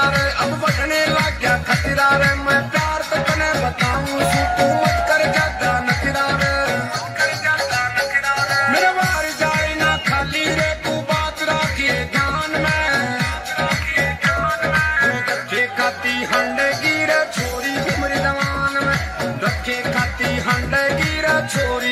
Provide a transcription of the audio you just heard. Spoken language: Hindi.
रे अब बढ़ने लग गया खतरा रे। मैं प्यार तो तने बताऊं तू मत कर ज्यादा नखरा रे। मेरे बाहर जाए ना खाली रे तू बात रखिए ध्यान में। रखे खाती हंडेगी रे छोरी उम्र जवान में। रखे खाती हंडेगी रे छोरी